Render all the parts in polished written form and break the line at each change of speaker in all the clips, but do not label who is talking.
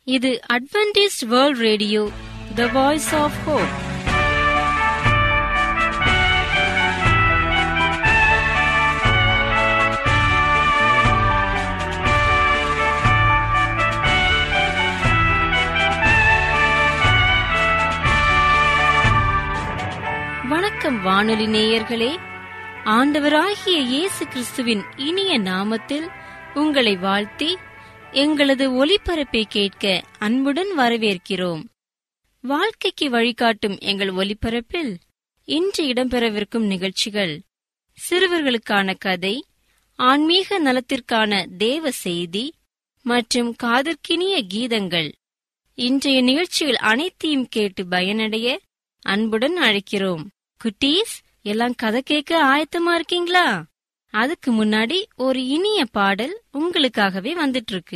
இது Adventist world radio, the voice of hope. வணக்கம் வானொலி நேயர்களே, ஆண்டவராகிய இயேசு கிறிஸ்துவின் இனிய நாமத்தில் உங்களை வாழ்த்தி எங்களது ஒலிபரப்பை கேட்க அன்புடன் வரவேற்கிறோம். வாழ்க்கைக்கு வழிகாட்டும் எங்கள் ஒலிபரப்பில் இன்று இடம்பெறவிருக்கும் நிகழ்ச்சிகள்: சிறுவர்களுக்கான கதை, ஆன்மீக நலத்திற்கான தேவ செய்தி மற்றும் காதற்கினிய கீதங்கள். இன்றைய நிகழ்ச்சிகள் அனைத்தையும் கேட்டு பயனடைய அன்புடன் அழைக்கிறோம். குட்டீஸ், எல்லாம் கதை கேட்க ஆயத்தமா இருக்கீங்களா? அதுக்கு முன்னாடி ஒரு இனிய பாடல் உங்களுக்காகவே வந்துட்டு இருக்கு.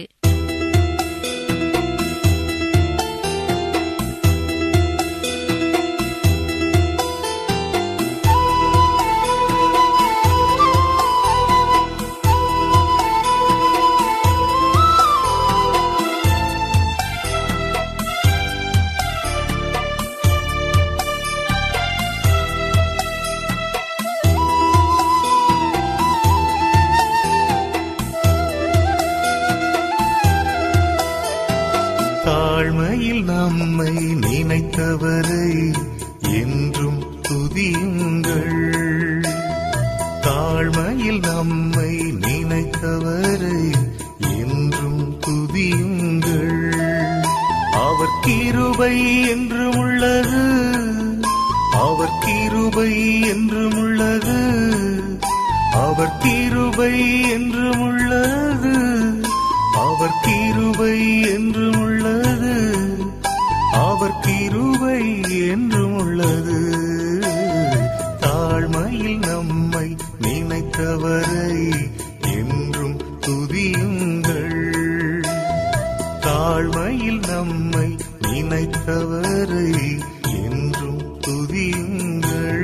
தாழ்மையில் நம்மை நினைத்தவரை என்றும் துதியுங்கள். தாழ்மையில் நம்மை நினைத்தவரை என்றும் துதியுங்கள். அவர் கிருபை என்றும் உள்ளது, அவர் கிருபை என்றும் உள்ளது, அவர் கிருபை என்றும் உள்ளது, அவர் கிருபை என்றும் உள்ளது, அவர் கிருபை என்றும் உள்ளது. தாழ்மையில் நம்மை நினைத்தவரை என்றும் துதியுங்கள். தாழ்மையில் நம்மை நினைத்தவரை என்றும் துதியுங்கள்.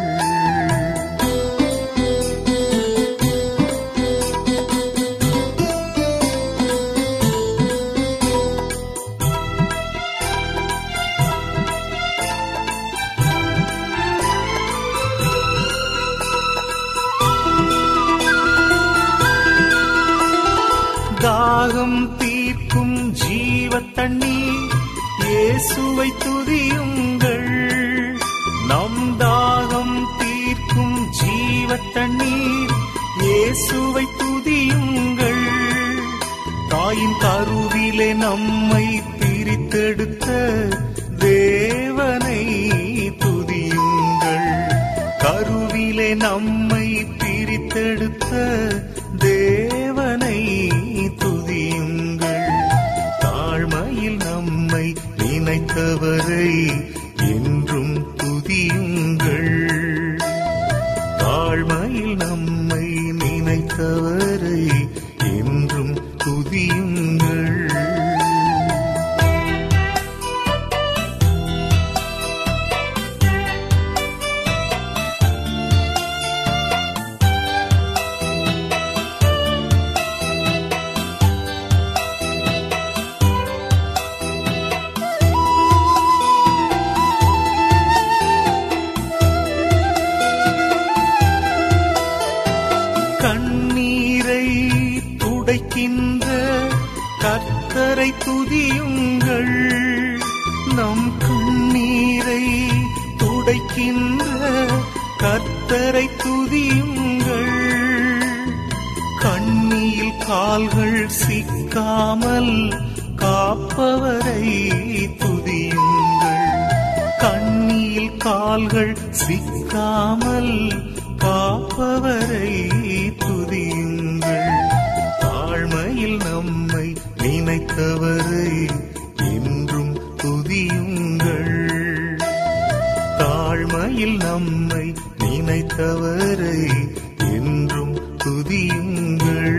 தாகம் தீர்க்கும் ஜீவ தண்ணீர் இயேசுவை துதியுங்கள். நம் தாகம் தீர்க்கும் ஜீவ தண்ணீர் இயேசுவை துதியுங்கள். தாயின் கருவிலே நம்மை பிரித்தெடுத்த தேவனை துதியுங்கள். கருவிலே நம்மை பிரித்தெடுத்த தேவனை துதியுங்கள். தாழ்மையில் நம்மை நினைத்தவரை என்றும் துதியுங்கள். தாழ்மையில் நம்மை நினைத்தவரை என்றும் துதியுங்கள். கண்ணீரை துடைக்கின்ற கர்த்தரை துதியுங்கள். நம் கண்ணீரை துடைக்கின்ற கர்த்தரை துதியுங்கள். கண்ணியில் கால்கள் சிக்காமல் காப்பவரை துதியுங்கள். கண்ணியில் கால்கள் சிக்காமல் காப்பவரை துதியுங்கள். தாழ்மையில் நம்மை நினைத்தவரை என்றும் துதியுங்கள். தாழ்மையில் நம்மை நினைத்தவரை என்றும் துதியுங்கள்.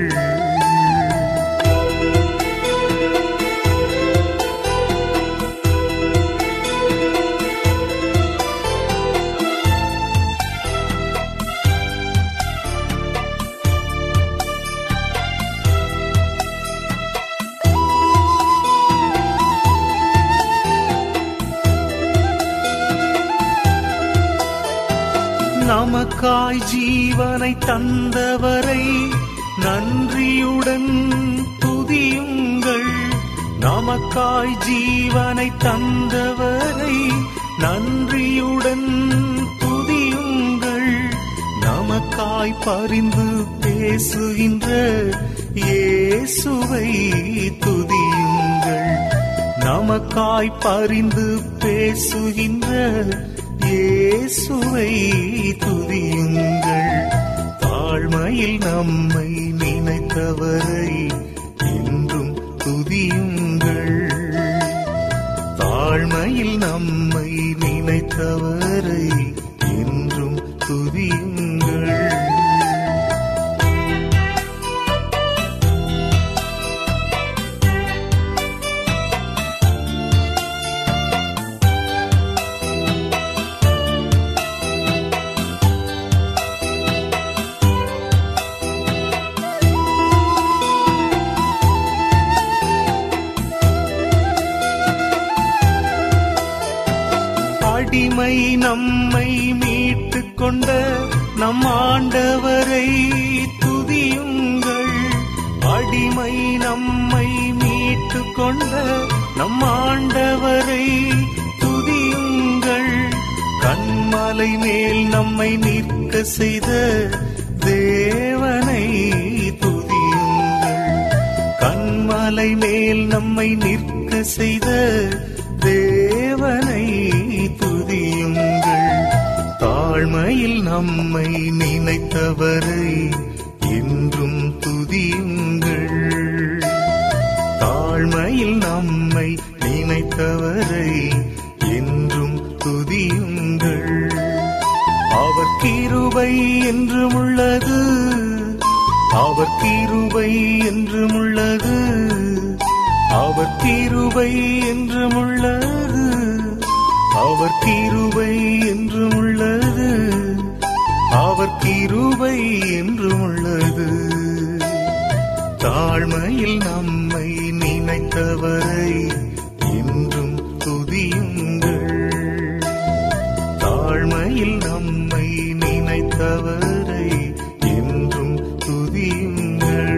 நமக்காய் ஜீவனை தந்தவரை நன்றியுடன் துதியுங்கள். நமக்காய் ஜீவனை தந்தவரை நன்றியுடன் துதியுங்கள். நமக்காய் பரிந்து பேசுகின்ற இயேசுவை துதியுங்கள். நமக்காய் பரிந்து பேசுகின்ற இயேசுவை துதியுங்கள். தாழ்மையில் நம்மை நினைத்தவரை என்றும் துதியுங்கள். தாழ்மையில் நம்மை நினைத்தவரை என்றும் துதியுங்கள். அடிமை நம்மை மீட்டுக் கொண்ட நம் ஆண்டவரை துதியுங்கள். அடிமை நம்மை மீட்டுக் கொண்ட நம் ஆண்டவரை துதியுங்கள். கன்மலை மேல் நம்மை நிற்க செய்த தேவனை துதியுங்கள். கன்மலை மேல் நம்மை நிற்க செய்த தேவனை துதியுங்கள். தாழ்மையில் நம்மை நினைத்தவரை என்றும் துதியுங்கள். தாழ்மையில் நம்மை நினைத்தவரை என்றும் துதியுங்கள். அவர் கிருபை என்றும் உள்ளது, அவர் கிருபை என்றும் உள்ளது, அவர் கிருபை என்றும் உள்ளது, அவர் கிருபை என்றும் உள்ளது, அவர் கிருபை என்றும் உள்ளது. தாழ்மையில் நம்மை நினைத்தவரை என்றும் துதியுங்கள். தாழ்மையில் நம்மை நினைத்தவரை என்றும் துதியுங்கள்.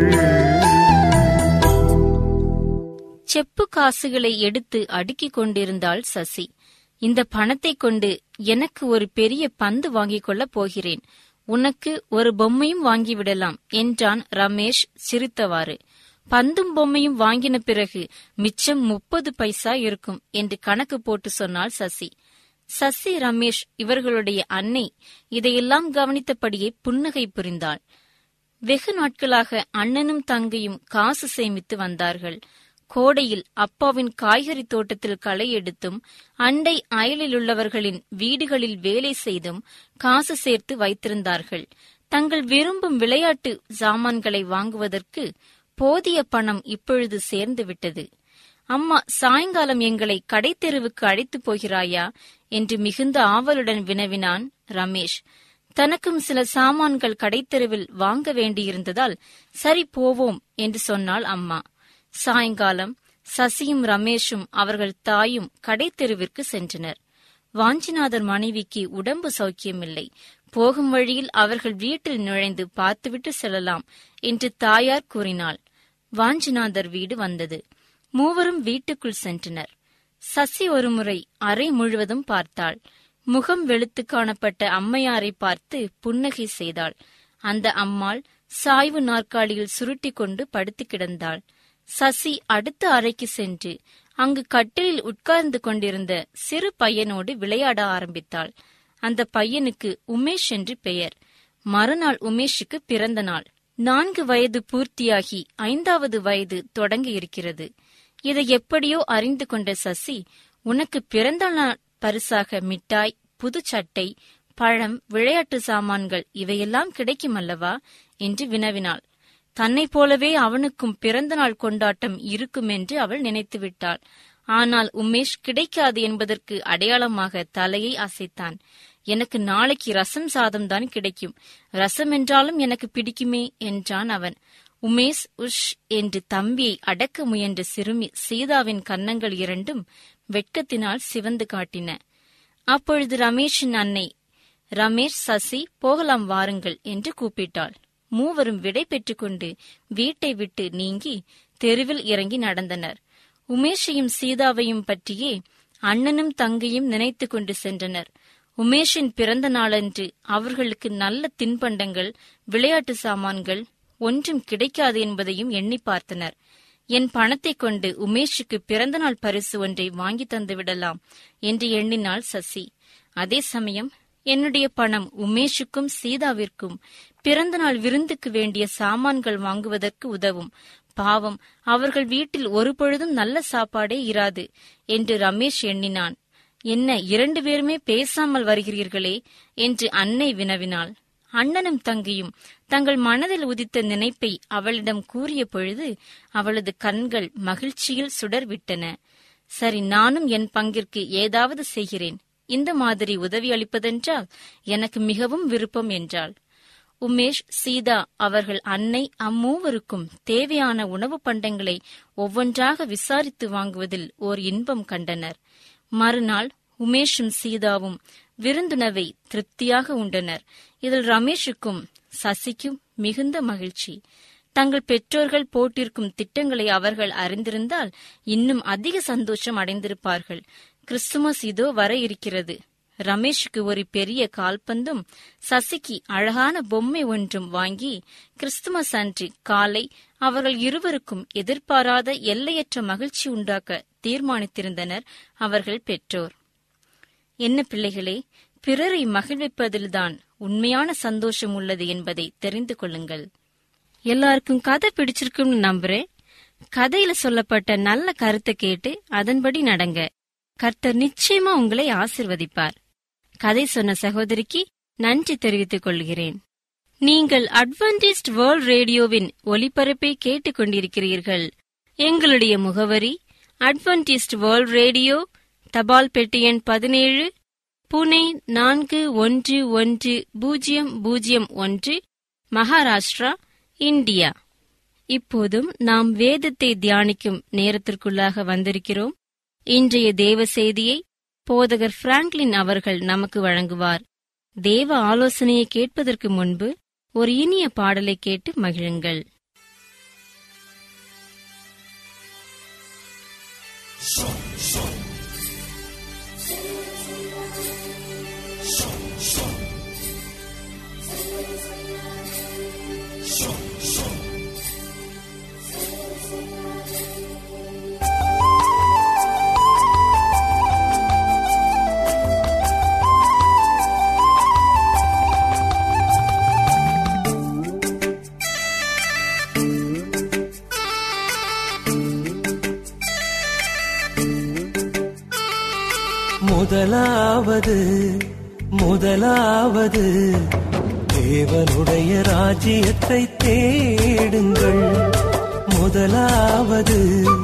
செப்பு காசுகளை எடுத்து அடுக்கிக் கொண்டிருந்தாள் சசி. இந்த பணத்தை கொண்டு எனக்கு ஒரு பெரிய பந்து வாங்கிக் கொள்ளப் போகிறேன். உனக்கு ஒரு பொம்மையும் வாங்கிவிடலாம் என்றான் ரமேஷ் சிரித்தவாறு. பந்தும் பொம்மையும் வாங்கின பிறகு மிச்சம் 30 பைசா இருக்கும் என்று கணக்கு போட்டு சொன்னாள் சசி. சசி, ரமேஷ் இவர்களுடைய அன்னை இதையெல்லாம் கவனித்தபடியே புன்னகை புரிந்தாள். வெகு நாட்களாக அண்ணனும் தங்கையும் காசு சேமித்து வந்தார்கள். கோடையில் அப்பாவின் காய்கறி தோட்டத்தில் களை எடுத்தும் அண்டை அயலிலுள்ளவர்களின் வீடுகளில் வேலை செய்தும் காசு சேர்த்து வைத்திருந்தார்கள். தங்கள் விரும்பும் விளையாட்டு சாமான்களை வாங்குவதற்கு போதிய பணம் இப்பொழுது சேர்ந்து விட்டது. அம்மா, சாயங்காலம் எங்களை கடைத்தெருவுக்கு அழைத்து போகிறாயா என்று மிகுந்த ஆவலுடன் வினவினான் ரமேஷ். தனக்கும் சில சாமான்கள் கடைத்தெருவில் வாங்க வேண்டியிருந்ததால் சரி போவோம் என்று சொன்னாள் அம்மா. சாயங்காலம் சசியும் ரமேஷும் அவர்கள் தாயும் கடைத்தெருவிற்கு சென்றனர். வாஞ்சிநாதர் மனைவிக்கு உடம்பு சௌக்கியமில்லை. போகும் வழியில் அவர்கள் வீட்டில் நுழைந்து பார்த்துவிட்டு செல்லலாம் என்று தாயார் கூறினாள். வாஞ்சிநாதர் வீடு வந்தது. மூவரும் வீட்டுக்குள் சென்றனர். சசி ஒருமுறை அறை முழுவதும் பார்த்தாள். முகம் வெளுத்து காணப்பட்ட அம்மையாரை பார்த்து புன்னகை செய்தாள். அந்த அம்மாள் சாய்வு நாற்காலியில் சுருட்டி கொண்டு படுத்து கிடந்தாள். சசி அடுத்த அறைக்கு சென்று அங்கு கட்டிலில் உட்கார்ந்து கொண்டிருந்த சிறு பையனோடு விளையாட ஆரம்பித்தாள். அந்த பையனுக்கு உமேஷ் என்று பெயர். மறுநாள் உமேஷுக்கு பிறந்த நாள். 4 வயது பூர்த்தியாகி 5வது வயது தொடங்கி இருக்கிறது. இதை எப்படியோ அறிந்து கொண்ட சசி, உனக்கு பிறந்த நாள் பரிசாக மிட்டாய், புது சட்டை, பழம், விளையாட்டு சாமான்கள் இவையெல்லாம் கிடைக்கும் அல்லவா என்று வினவினாள். தன்னை போலவே அவனுக்கும் பிறந்த நாள் கொண்டாட்டம் இருக்கும் என்று அவள் நினைத்துவிட்டாள். ஆனால் உமேஷ் கிடைக்காது என்பதற்கு அடையாளமாக தலையை அசைத்தான். எனக்கு நாளைக்கு ரசம் சாதம் தான் கிடைக்கும். ரசம் என்றாலும் எனக்கு பிடிக்குமே என்றான் அவன். உமேஷ் உஷ் என்று தம்பியை அடக்க முயன்ற சிறுமி சீதாவின் கன்னங்கள் இரண்டும் வெட்கத்தினால் சிவந்து காட்டின. அப்பொழுது ரமேஷின் அன்னை, ரமேஷ், சசி, போகலாம் வாருங்கள் என்று கூப்பிட்டாள். மூவரும் விடை பெற்றுக்கொண்டு வீட்டை விட்டு நீங்கி தெருவில் இறங்கி நடந்தனர். உமேஷையும் சீதாவையும் பற்றியே அண்ணனும் தங்கையும் நினைத்து கொண்டு சென்றனர். உமேஷின் பிறந்த நாளன்று அவர்களுக்கு நல்ல தின்பண்டங்கள், விளையாட்டு சாமான்கள் ஒன்றும் கிடைக்காது என்பதையும் எண்ணி பார்த்தனர். என் பணத்தை கொண்டு உமேஷுக்கு பிறந்தநாள் பரிசு ஒன்றை வாங்கி தந்துவிடலாம் என்று எண்ணினாள் சசி. அதே சமயம் என்னுடைய பணம் உமேஷுக்கும் சீதாவிற்கும் பிறந்தநாள் விருந்துக்கு வேண்டிய சாமான்கள் வாங்குவதற்கு உதவும். பாவம், அவர்கள் வீட்டில் ஒரு பொழுதும் நல்ல சாப்பாடே இராது என்று ரமேஷ் எண்ணினான். என்ன, 2 பேருமே பேசாமல் வருகிறீர்களே என்று அன்னை வினவினாள். அண்ணனும் தங்கையும் தங்கள் மனதில் உதித்த நினைப்பை அவளிடம் கூறிய பொழுது அவளது கண்கள் மகிழ்ச்சியில் சுடர்விட்டன. சரி, நானும் என் பங்கிற்கு ஏதாவது செய்கிறேன். இந்த மாதிரி உதவி அளிப்பதென்றால் எனக்கு மிகவும் விருப்பம் என்றாள். உமேஷ், சீதா அவர்கள் அன்னை அம்மூவருக்கும் தேவையான உணவு பண்டங்களை ஒவ்வொன்றாக விசாரித்து வாங்குவதில் ஓர் இன்பம் கண்டனர். மறுநாள் உமேஷும் சீதாவும் விருந்துணவை திருப்தியாக உண்டனர். இதில் ரமேஷுக்கும் சசிக்கும் மிகுந்த மகிழ்ச்சி. தங்கள் பெற்றோர்கள் போட்டிருக்கும் திட்டங்களை அவர்கள் அறிந்திருந்தால் இன்னும் அதிக சந்தோஷம் அடைந்திருப்பார்கள். கிறிஸ்துமஸ் இதோ வர இருக்கிறது. ரமேஷுக்கு ஒரு பெரிய கால்பந்தும் சசிக்கு அழகான பொம்மை ஒன்றும் வாங்கி கிறிஸ்துமஸ் அன்று காலை அவர்கள் இருவருக்கும் எதிர்பாராத எல்லையற்ற மகிழ்ச்சி உண்டாக்க தீர்மானித்திருந்தனர் அவர்கள் பெற்றோர். என்ன பிள்ளைகளே, பிறரை மகிழ்விப்பதில்தான் உண்மையான சந்தோஷம் உள்ளது என்பதை தெரிந்து கொள்ளுங்கள். எல்லாருக்கும் கதை பிடிச்சிருக்கும்னு நம்புறேன். கதையில சொல்லப்பட்ட நல்ல கருத்தை கேட்டு அதன்படி நடங்க. கர்த்தர் நிச்சயமா உங்களை ஆசிர்வதிப்பார். கதை சொன்ன சகோதரிக்கு நன்றி தெரிவித்துக் கொள்கிறேன். நீங்கள் அட்வென்டிஸ்ட் வேர்ல்ட் ரேடியோவின் ஒலிபரப்பை கேட்டுக் கொண்டிருக்கிறீர்கள். எங்களுடைய முகவரி அட்வென்டிஸ்ட் வேர்ல்ட் ரேடியோ, தபால் பெட்டி எண் 17, புனே 411001, மகாராஷ்டிரா, இந்தியா. இப்போதும் நாம் வேதத்தை தியானிக்கும் நேரத்திற்குள்ளாக வந்திருக்கிறோம். இன்றைய தேவ செய்தியை போதகர் பிராங்க்லின் அவர்கள் நமக்கு வழங்குவார். தேவ ஆலோசனையை கேட்பதற்கு முன்பு ஒரு இனிய பாடலை கேட்டு மகிழுங்கள்.
முதலாவது தேவனுடைய ராஜ்யத்தை தேடுங்கள். முதலாவது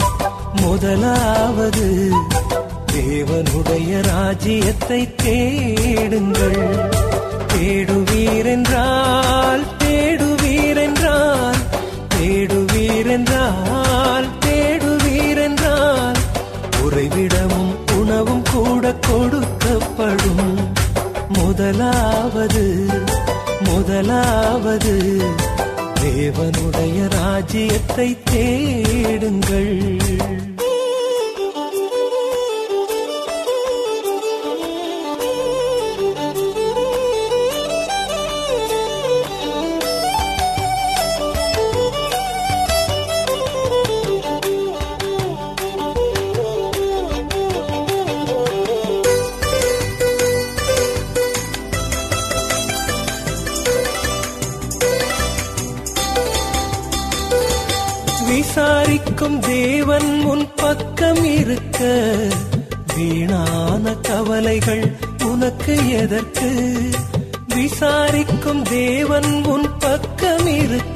தேவனுடைய ராஜ்யத்தை தேடுங்கள். தேடுவீரென்றால் உறைவிடமும் உணவும் கூட கொடுக்கப்படும். முதலாவது தேவனுடைய ராஜ்யத்தை தேடுங்கள். விசாரிக்கும் தேவன் உன் பக்கம் இருக்க, வீணான கவலைகள் உனக்கு எதற்கு? விசாரிக்கும் தேவன் உன் பக்கம் இருக்க,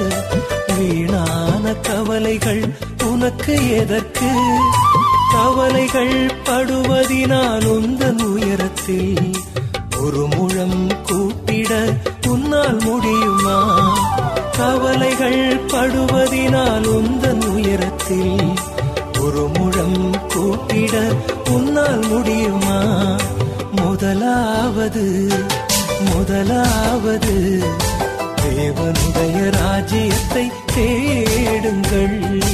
வீணான கவலைகள் உனக்கு எதற்கு? கவலைகள் படுவதினால் உந்தன் உயரத்தில் ஒரு முழம் கூட்டிட உன்னால் முடியுமா? கவலைகள் படுவதினால் உந்தன் உயரத்தில் ஒரு முழம் கூட்டிட உன்னால் முடியுமா? முதலாவது முதலாவது தேவனுடைய ராஜ்யத்தை தேடுங்கள்.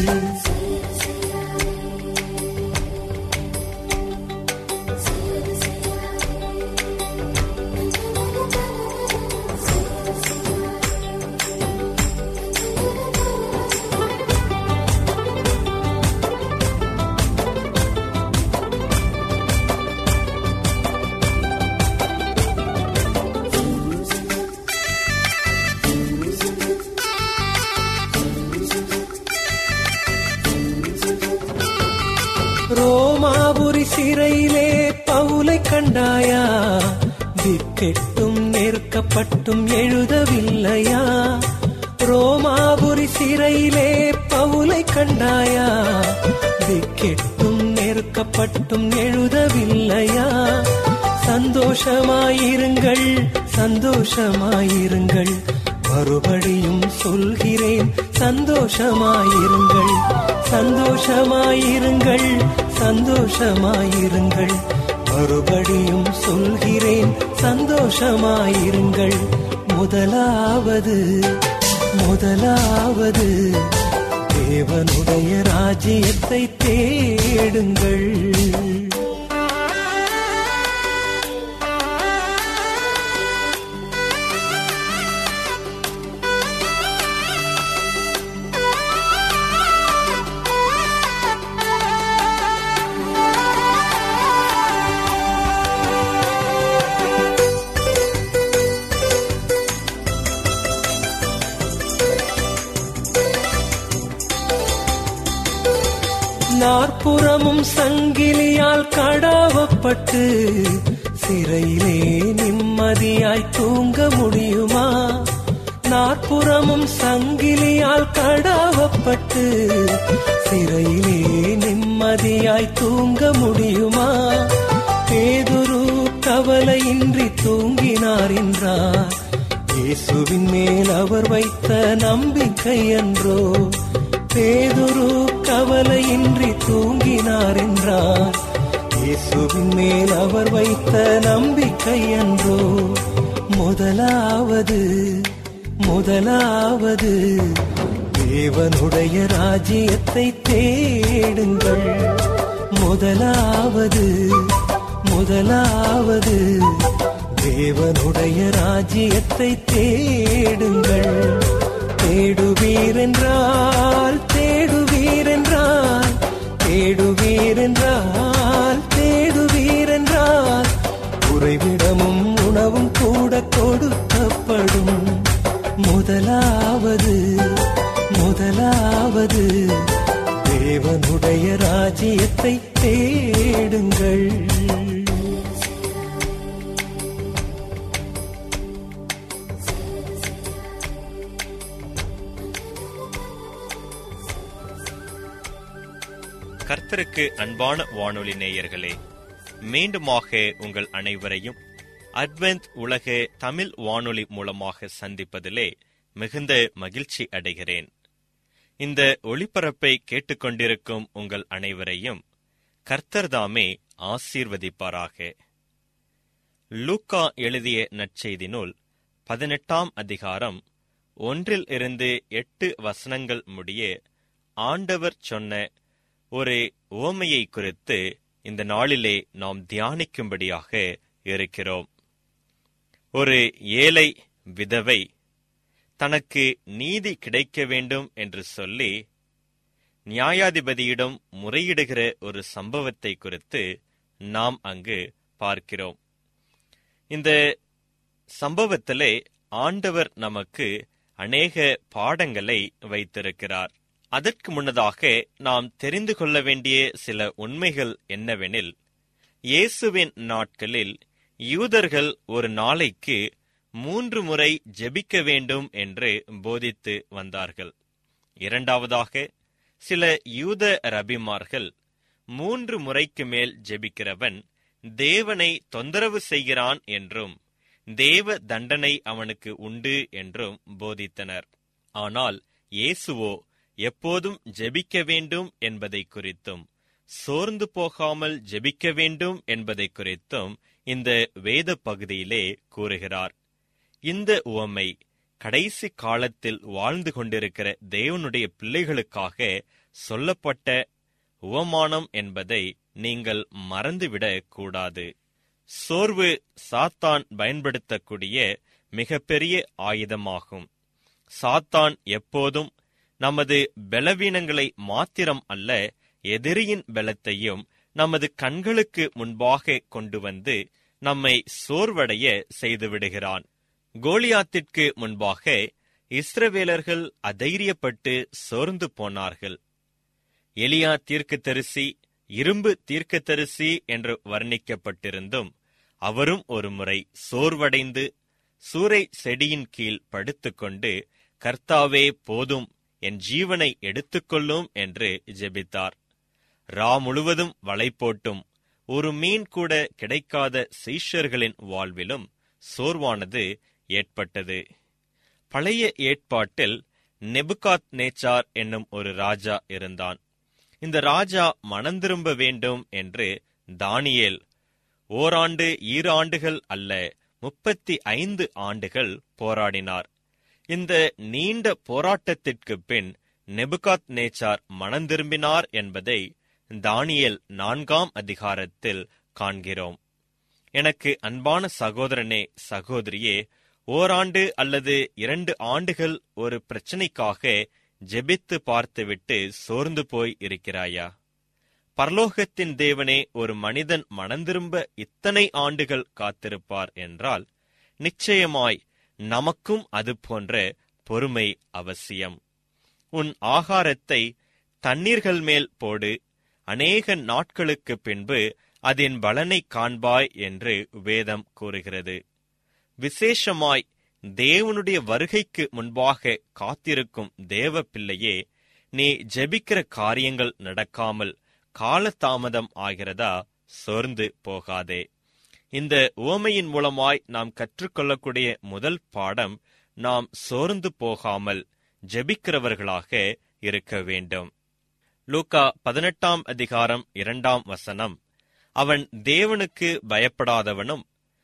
ரோமாபுரி சிறையிலே பவுலை கண்டாயா? திக்கெட்டும் நெருக்கப்பட்டும் எழுதவில்லையா? ரோமாபுரி சிறையிலே பவுலை கண்டாயா? திக்கெட்டும் நெருக்கப்பட்டும் எழுதவில்லையா? சந்தோஷமாயிருங்கள் சந்தோஷமாயிருங்கள், மறுபடியும் சொல்கிறேன் சந்தோஷமாயிருங்கள் சந்தோஷமாயிருங்கள் சந்தோஷமாயிருங்கள், மறுபடியும் சொல்கிறேன் சந்தோஷமாயிருங்கள். முதலாவது முதலாவது தேவனுடைய ராஜ்யத்தை தேடுங்கள். நாற்புறமும் சங்கிலியால் கடாவப்பட்டு சிறையிலே நிம்மதியாய் தூங்க முடியுமா? நாற்புறமும் சங்கிலியால் கடாவப்பட்டு சிறையிலே நிம்மதியாய் தூங்க முடியுமா? பேதுரு கவலையின்றி தூங்கினார் என்றார். இயேசுவின் மேல் அவர் வைத்த நம்பிக்கை என்றோ. பேதுரு கவலையின்றி தூங்கினார் என்றார். இயேசுவின் மேல் அவர் வைத்த நம்பிக்கை என்றோ. முதலாவது முதலாவது தேவனுடைய ராஜ்யத்தை தேடுங்கள். முதலாவது முதலாவது தேவனுடைய ராஜ்யத்தை தேடுங்கள். தேடுவீரென்றால் தேடுவீரென்றால் தேடுவீரென்றால் தேடுவீரென்றால் உறைவிடமும் உணவும் கூட கொடுக்கப்படும். முதலாவது முதலாவது தேவனுடைய ராஜ்யத்தை தேடுங்கள்.
கர்த்தருக்கு அன்பான வானொலி நேயர்களே, மீண்டுமாக உங்கள் அனைவரையும் அட்வென்த் உலக தமிழ் வானொலி மூலமாக சந்திப்பதிலே மிகுந்த மகிழ்ச்சி அடைகிறேன். இந்த ஒளிபரப்பை கேட்டுக்கொண்டிருக்கும் உங்கள் அனைவரையும் கர்த்தர் தாமே ஆசீர்வதிப்பாராக. லூக்கா எழுதிய நற்செய்தி நூல் 18ஆம் அதிகாரம் 1-8 வசனங்கள் முடிய ஆண்டவர் சொன்ன ஒரு உவமையை குறித்து இந்த நாளிலே நாம் தியானிக்கும்படியாக இருக்கிறோம். ஒரு ஏழை விதவை தனக்கு நீதி கிடைக்க வேண்டும் என்று சொல்லி நியாயாதிபதியிடம் முறையிடுகிற ஒரு சம்பவத்தை குறித்து நாம் அங்கு பார்க்கிறோம். இந்த சம்பவத்திலே ஆண்டவர் நமக்கு அநேக பாடங்களை வைத்திருக்கிறார். அதற்கு முன்னதாக நாம் தெரிந்து கொள்ள வேண்டிய சில உண்மைகள் என்னவெனில், இயேசுவின் நாட்களில் யூதர்கள் ஒரு நாளைக்கு 3 முறை ஜெபிக்க வேண்டும் என்று போதித்து வந்தார்கள். இரண்டாவதாக, சில யூத ரபிமார்கள் 3 முறைக்கு மேல் ஜெபிக்கிறவன் தேவனை தொந்தரவு செய்கிறான் என்றும் தேவ தண்டனை அவனுக்கு உண்டு என்றும் போதித்தனர். ஆனால் இயேசுவோ எப்போதும் ஜெபிக்க வேண்டும் என்பதை குறித்தும் சோர்ந்து போகாமல் ஜெபிக்க வேண்டும் என்பதை குறித்தும் இந்த வேத பகுதியிலே கூறுகிறார். இந்த உவமை கடைசி காலத்தில் வாழ்ந்து கொண்டிருக்கிற தேவனுடைய பிள்ளைகளுக்காக சொல்லப்பட்ட உவமானம் என்பதை நீங்கள் மறந்துவிடக் கூடாது. சோர்வு சாத்தான் பயன்படுத்தக்கூடிய மிகப்பெரிய ஆயுதமாகும். சாத்தான் எப்போதும் நமது பலவீனங்களை மாத்திரம் அல்ல, எதிரியின் பலத்தையும் நமது கண்களுக்கு முன்பாக கொண்டு வந்து நம்மை சோர்வடைய செய்துவிடுகிறான். கோலியாத்திற்கு முன்பாக இஸ்ரவேலர்கள் அதைரியப்பட்டு சோர்ந்து போனார்கள். எலியா தீர்க்கதரிசி இரும்பு தீர்க்கதரிசி என்று வர்ணிக்கப்பட்டிருந்தும் அவரும் ஒரு முறை சோர்வடைந்து சூரை செடியின் கீழ் படுத்துக்கொண்டு, கர்த்தாவே போதும், என் ஜீவனை எடுத்துக்கொள்ளும் என்று ஜெபித்தார். ரா முழுவதும் வலை போட்டும் ஒரு மீன் கூட கிடைக்காத சீஷர்களின் வாழ்விலும் சோர்வானது ஏற்பட்டது. பழைய ஏற்பாட்டில் நெபுகாத் நேச்சார் என்னும் ஒரு ராஜா இருந்தான். இந்த ராஜா மனந்திரும்ப வேண்டும் என்று தானியேல் ஓராண்டு 2 ஆண்டுகள் அல்ல 35 ஆண்டுகள் போராடினார். இந்த நீண்ட போராட்டத்திற்கு பின் நெபுகாத் நேச்சார் மனந்திரும்பினார் என்பதை தானியேல் 4ஆம் அதிகாரத்தில் காண்கிறோம். எனக்கு அன்பான சகோதரனே, சகோதரியே, ஓராண்டு அல்லது 2 ஆண்டுகள் ஒரு பிரச்சனைக்காக ஜெபித்து பார்த்துவிட்டு சோர்ந்து போய் இருக்கிறாயா? பரலோகத்தின் தேவனே ஒரு மனிதன் மனந்திரும்ப இத்தனை ஆண்டுகள் காத்திருப்பார் என்றால், நிச்சயமாய் நமக்கும் அது போன்ற பொறுமை அவசியம். உன் ஆகாரத்தை தண்ணீர்கள் மேல் போடு, அநேக நாட்களுக்கு பின்பு அதன் பலனை காண்பாய் என்று வேதம் கூறுகிறது. விசேஷமாய் தேவனுடைய வருகைக்கு முன்பாக காத்திருக்கும் தேவ பிள்ளையே, நீ ஜெபிக்கிற காரியங்கள் நடக்காமல் காலதாமதம் ஆகிறதா? சோர்ந்து போகாதே. இந்த உவமையின் மூலமாய் நாம் கற்றுக்கொள்ளக்கூடிய முதல் பாடம், நாம் சோர்ந்து போகாமல் ஜெபிக்கிறவர்களாக இருக்க வேண்டும். லூக்கா 18ஆம் அதிகாரம் 2ஆம் வசனம், அவன் தேவனுக்கு பயப்படாதவனும்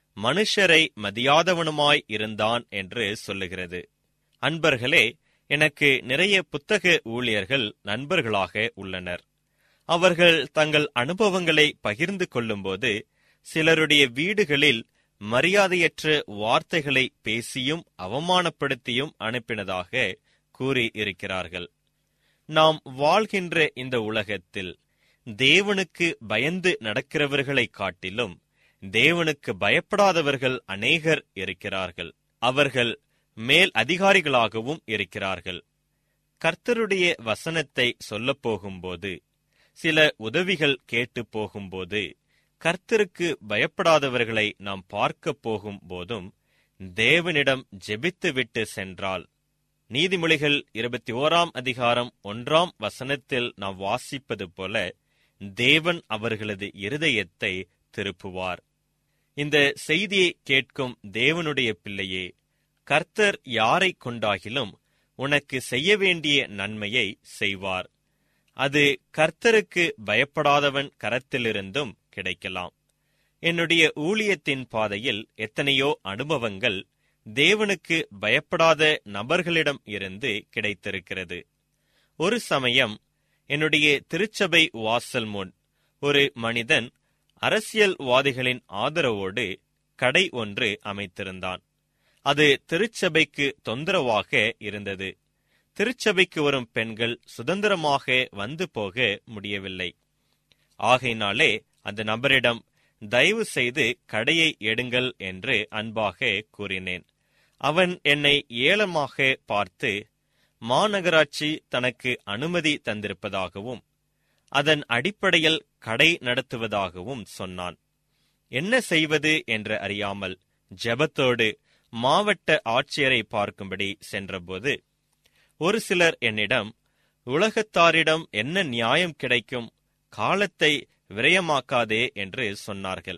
மனுஷரை மதியாதவனுமாய் இருந்தான் என்று சொல்லுகிறது. அன்பர்களே, எனக்கு நிறைய புத்தக ஊழியர்கள் நண்பர்களாக உள்ளனர். அவர்கள் தங்கள் அனுபவங்களை பகிர்ந்து கொள்ளும்போது சிலருடைய வீடுகளில் மரியாதையற்ற வார்த்தைகளை பேசியும் அவமானப்படுத்தியும் அனுப்பினதாக கூறி இருக்கிறார்கள். நாம் வாழ்கின்ற இந்த உலகத்தில் தேவனுக்கு பயந்து நடக்கிறவர்களை காட்டிலும் தேவனுக்கு பயப்படாதவர்கள் அநேகர் இருக்கிறார்கள். அவர்கள் மேல் அதிகாரிகளாகவும் இருக்கிறார்கள். கர்த்தருடைய வசனத்தை சொல்லப் போகும்போது, சில உதவிகள் கேட்டு போகும்போது, கர்த்தருக்கு பயப்படாதவர்களை நாம் பார்க்க போகும் போதும் தேவனிடம் ஜெபித்துவிட்டு சென்றால், நீதிமொழிகள் 21ஆம் அதிகாரம் 1ஆம் வசனத்தில் நாம் வாசிப்பது போல, தேவன் அவர்களது இருதயத்தை திருப்புவார். இந்த செய்தியை கேட்கும் தேவனுடைய பிள்ளையே, கர்த்தர் யாரை கொண்டாகிலும் உனக்கு செய்ய வேண்டிய நன்மையை செய்வார். அது கர்த்தருக்கு பயப்படாதவன் கரத்திலிருந்தும் கிடைக்கலாம். என்னுடைய ஊழியத்தின் பாதையில் எத்தனையோ அனுபவங்கள் தேவனுக்கு பயப்படாத நபர்களிடம் இருந்து கிடைத்திருக்கிறது. ஒரு சமயம் என்னுடைய திருச்சபை வாசல் முன் ஒரு மனிதன் அரசியல்வாதிகளின் ஆதரவோடு கடை ஒன்று அமைத்திருந்தான். அது திருச்சபைக்கு தொந்தரவாக இருந்தது. திருச்சபைக்கு வரும் பெண்கள் சுதந்திரமாக வந்து போக முடியவில்லை. ஆகையினாலே அந்த நபரிடம், தயவு செய்து கடையை எடுங்கள் என்று அன்பாக கூறினேன். அவன் என்னை ஏளனமாக பார்த்து, மாநகராட்சி தனக்கு அனுமதி தந்திருப்பதாகவும் அதன் அடிப்படையில் கடை நடத்துவதாகவும் சொன்னான். என்ன செய்வது என்று அறியாமல் ஜெபத்தோடு மாவட்ட ஆட்சியரை பார்க்கும்படி சென்றபோது, ஒரு சிலர் என்னிடம், உலகத்தாரிடம் என்ன நியாயம் கிடைக்கும், காலத்தை விரயமாக்காதே என்று சொன்னார்கள்.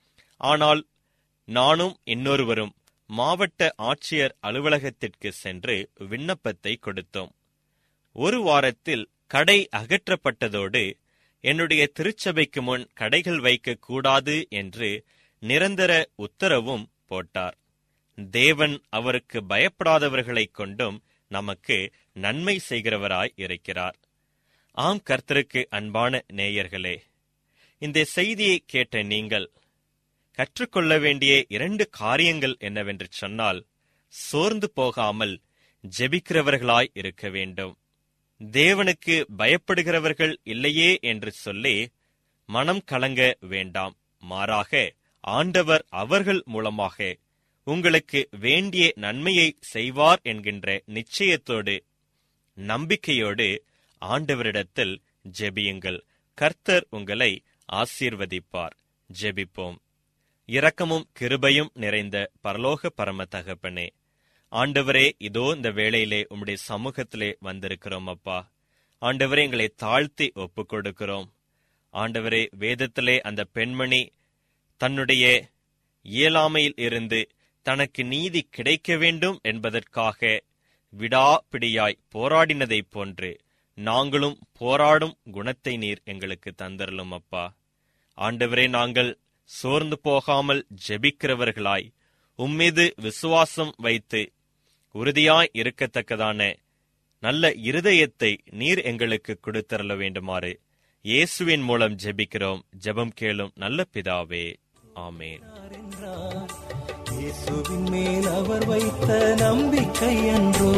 ஆனால் நானும் இன்னொருவரும் மாவட்ட ஆட்சியர் அலுவலகத்திற்கு சென்று விண்ணப்பத்தை கொடுத்தோம். ஒரு வாரத்தில் கடை அகற்றப்பட்டதோடு என்னுடைய திருச்சபைக்கு முன் கடைகள் வைக்க கூடாது என்று நிரந்தர உத்தரவும் போட்டார். தேவன் அவருக்கு பயப்படாதவர்களைக் கொண்டும் நமக்கு நன்மை செய்கிறவராய் இருக்கிறார். ஆம், கர்த்தருக்கு அன்பான நேயர்களே, இந்த செய்தியை கேட்ட நீங்கள் கற்றுக்கொள்ள வேண்டிய 2 காரியங்கள் என்னவென்று சொன்னால், சோர்ந்து போகாமல் ஜெபிக்கிறவர்களாய் இருக்க வேண்டும். தேவனுக்கு பயப்படுகிறவர்கள் இல்லையே என்று சொல்லி மனம் கலங்க வேண்டாம். மாறாக ஆண்டவர் அவர்கள் மூலமாக உங்களுக்கு வேண்டிய நன்மையை செய்வார் என்கின்ற நிச்சயத்தோடு, நம்பிக்கையோடு ஆண்டவரிடத்தில் ஜெபியுங்கள். கர்த்தர் உங்களை ஆசீர்வதிப்பார். ஜெபிப்போம். இரக்கமும் கிருபையும் நிறைந்த பரலோக பரம தகப்பனே, ஆண்டவரே, இதோ இந்த வேளையிலே உம்முடைய சமூகத்திலே வந்திருக்கிறோம் அப்பா. ஆண்டவரே, எங்களை தாழ்த்தி ஒப்புக் கொடுக்கிறோம். ஆண்டவரே, வேதத்திலே அந்த பெண்மணி தன்னுடைய இயலாமையில் இருந்து தனக்கு நீதி கிடைக்க வேண்டும் என்பதற்காக விடாப்பிடியாய் போராடினதைப் போன்று நாங்களும் போராடும் குணத்தை நீர் எங்களுக்கு தந்தரலும் அப்பா. ஆண்டவரே, நாங்கள் சோர்ந்து போகாமல் ஜெபிக்கிறவர்களாய் உம்மீது விசுவாசம் வைத்து உறுதியாய் இருக்கத்தக்கதான நல்ல இருதயத்தை நீர் எங்களுக்கு கொடுத்தரல வேண்டுமாறு இயேசுவின் மூலம் ஜெபிக்கிறோம். ஜெபம் கேளும் நல்ல பிதாவே, ஆமென்.
இயேசுவின் மேல் அவர் வைத்த நம்பிக்கை என்றோ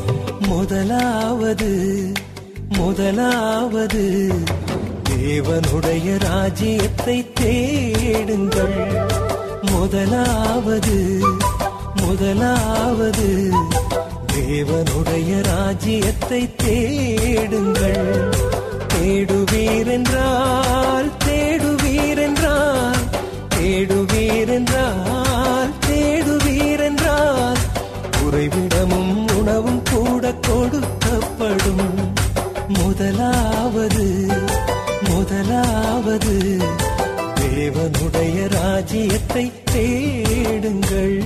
முதலாவது தேவனுடைய ராஜ்யத்தை தேடுங்கள். முதலாவது தேவனுடைய ராஜ்யத்தை தேடுங்கள். தேடுவீரென்றால் உறைவிடமும் உணவும் கூட கொடுக்கப்படும். முதலாவது தேவனுடைய ராஜ்யத்தை தேடுங்கள்.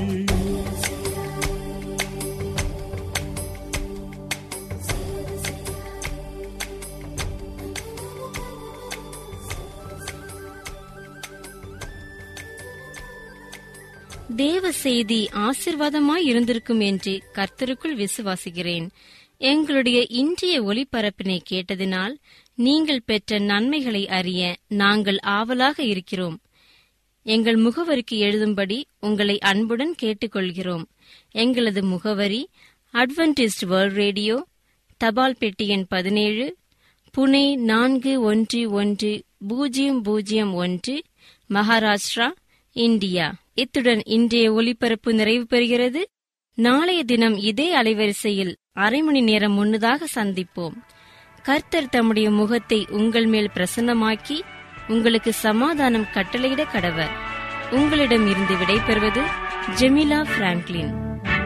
தேவ செய்தி ஆசீர்வாதமாய் இருந்திருக்கும் என்று கர்த்தருக்குள் விசுவாசிக்கிறேன். எங்களுடைய இன்றைய ஒளிபரப்பினை கேட்டதினால் நீங்கள் பெற்ற நன்மைகளை அறிய நாங்கள் ஆவலாக இருக்கிறோம். எங்கள் முகவரிக்கு எழுதும்படி உங்களை அன்புடன் கேட்டுக்கொள்கிறோம். எங்களது முகவரி அட்வென்டிஸ்ட் வேர்ல்ட் ரேடியோ, தபால் பெட்டி எண் 17, புனே 411001, மகாராஷ்டிரா, இந்தியா. இத்துடன் இன்றைய ஒலிபரப்பு நிறைவு பெறுகிறது. நாளைய தினம் இதே அலைவரிசையில் அரை மணி நேரம் முன்னதாக சந்திப்போம். கர்த்தர் தம்முடைய முகத்தை உங்கள் மேல் பிரசன்னமாக்கி உங்களுக்கு சமாதானம் கட்டளையிட கடவர். உங்களிடம் இருந்து விடைபெறுவது ஜெமிலா பிராங்க்லின்.